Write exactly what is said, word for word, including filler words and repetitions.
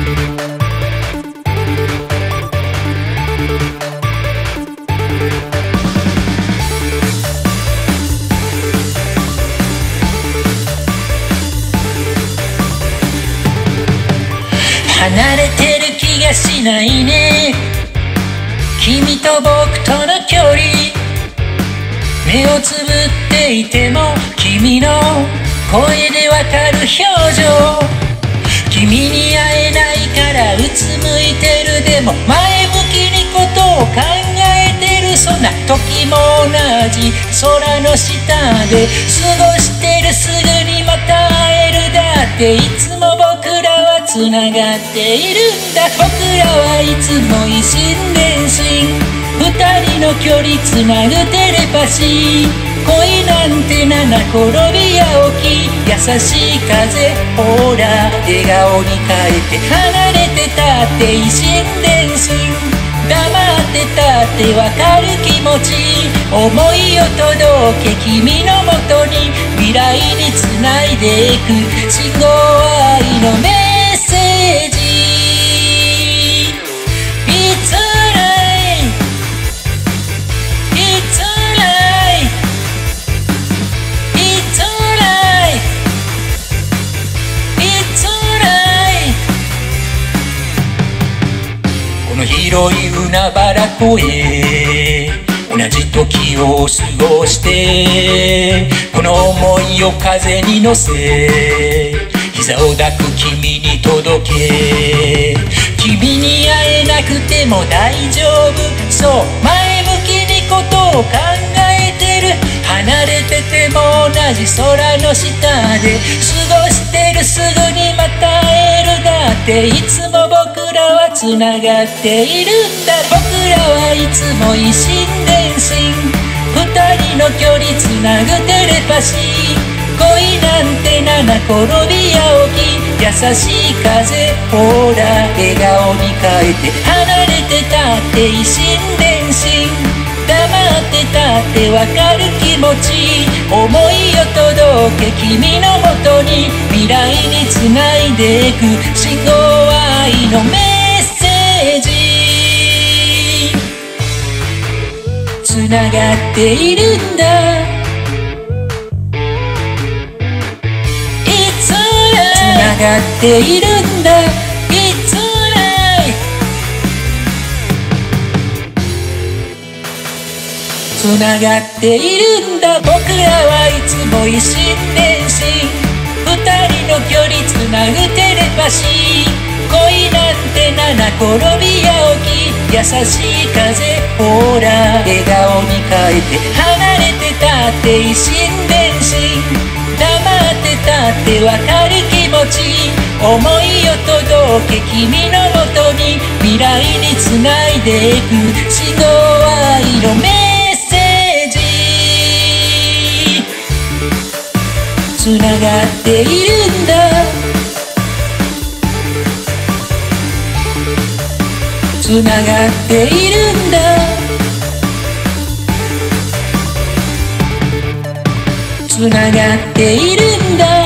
離れてる気がしないね、君と僕との距離。目をつぶっていても君の声でわかる表情。君に会えないからうつむいてる、でも前向きにことを考えてる。そんな時も同じ空の下で過ごしてる。すぐにまた会える。だっていつも僕らはつながっているんだ。僕らはいつも一心伝心、二人の距離つなぐテレパシー。恋なんて七転び八起き、優しい風、ほら笑顔に変えて。離れてたって一心伝心、黙ってたってわかる気持ち。思いを届け君のもとに、未来につないでいく信号愛のメッセージ。It's alright, It's alright, It's alright, It's alright。 この広い海原越え同じ時を過ごして、この想いを風に乗せ膝を抱く君に届け。君に会えなくても大丈夫、そう前向きにことを考えてる。離れてても同じ空の下で過ごしてる。すぐにまた会える。だっていつも僕らはつながっているんだ。僕らはいつも一心伝心、二人の距離つなぐテレパシー。恋なんて七転び八起き、優しい風、ほら笑顔に変えて。離れてたって一心伝心、黙ってたってわかる気持ち。思いを届け君のもとに、未来につないでいく信号愛のメッセージ。つながっているんだ。つながっているんだ。It's alright。 つながっているんだ。僕らはいつも一心伝心、二人の距離つなぐテレパシー。恋なんて七転び八起き、優しい風、ほら笑顔に変えて。離れてたって一心伝心、黙ってたってわかる気持ち。思いを届け君のもとに、未来につないでいく信号愛のメッセージ。つながっているんだ。つながっているんだ。つながっているんだ。